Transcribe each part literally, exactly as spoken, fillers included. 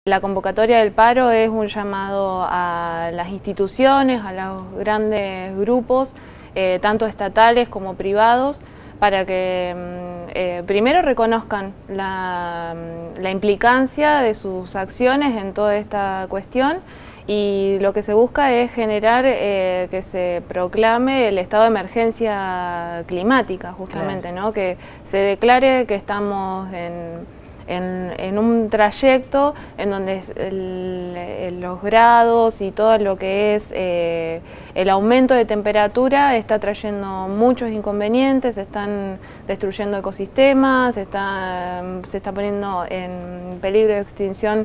La convocatoria del paro es un llamado a las instituciones, a los grandes grupos, eh, tanto estatales como privados, para que eh, primero reconozcan la, la implicancia de sus acciones en toda esta cuestión, y lo que se busca es generar eh, que se proclame el estado de emergencia climática, justamente, claro, ¿no? Que se declare que estamos en... En, en un trayecto en donde el, el, los grados y todo lo que es eh, el aumento de temperatura está trayendo muchos inconvenientes, se están destruyendo ecosistemas, se está, se está poniendo en peligro de extinción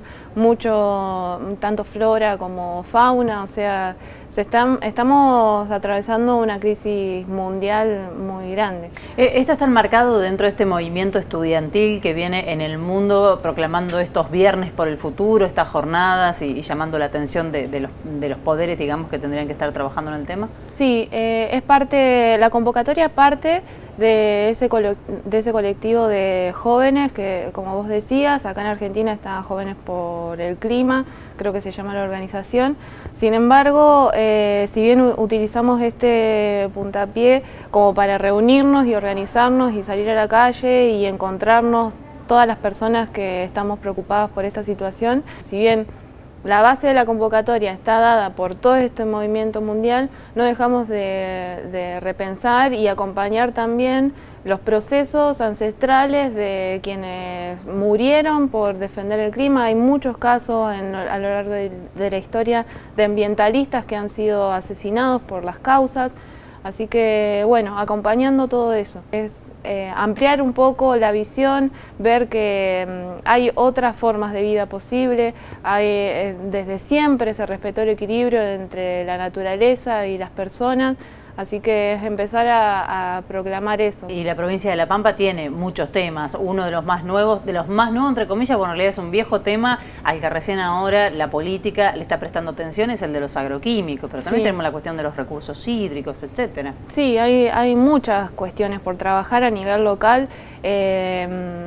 mucho, tanto flora como fauna, o sea, se están, estamos atravesando una crisis mundial muy grande. Esto está enmarcado dentro de este movimiento estudiantil que viene en el mundo proclamando estos viernes por el futuro, estas jornadas y, y llamando la atención de, de, los, de los poderes, digamos, que tendrían que estar trabajando en el tema. Sí, eh, es parte, la convocatoria es parte de ese, de ese colectivo de jóvenes que, como vos decías, acá en Argentina está Jóvenes por el Clima, creo que se llama la organización. Sin embargo, eh, si bien utilizamos este puntapié como para reunirnos y organizarnos y salir a la calle y encontrarnos todas las personas que estamos preocupadas por esta situación, si bien la base de la convocatoria está dada por todo este movimiento mundial, no dejamos de, de repensar y acompañar también los procesos ancestrales de quienes murieron por defender el clima. Hay muchos casos en, a lo largo de, de la historia de ambientalistas que han sido asesinados por las causas. Así que, bueno, acompañando todo eso, es eh, ampliar un poco la visión, ver que um, hay otras formas de vida posible, hay, eh, desde siempre se respetó el equilibrio entre la naturaleza y las personas. Así que es empezar a, a proclamar eso. Y la provincia de La Pampa tiene muchos temas. Uno de los más nuevos, de los más nuevos entre comillas, bueno, en realidad es un viejo tema al que recién ahora la política le está prestando atención, es el de los agroquímicos, pero también sí tenemos la cuestión de los recursos hídricos, etcétera. Sí, hay, hay muchas cuestiones por trabajar a nivel local. Eh,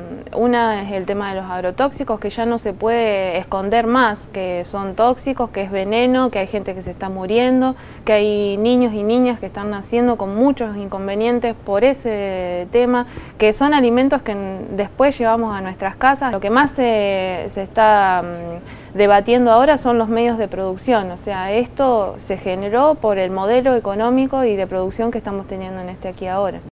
una es el tema de los agrotóxicos, que ya no se puede esconder más, que son tóxicos, que es veneno, que hay gente que se está muriendo, que hay niños y niñas que están naciendo con muchos inconvenientes por ese tema, que son alimentos que después llevamos a nuestras casas. Lo que más se, se está um, debatiendo ahora son los medios de producción, o sea, esto se generó por el modelo económico y de producción que estamos teniendo en este aquí ahora.